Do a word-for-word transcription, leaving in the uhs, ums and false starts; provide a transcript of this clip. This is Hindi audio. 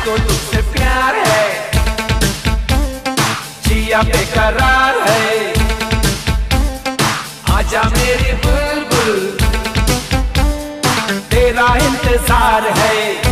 मुझको तुझसे प्यार है, जिया बेकरार है। आजा मेरी बुलबुल, तेरा इंतजार है।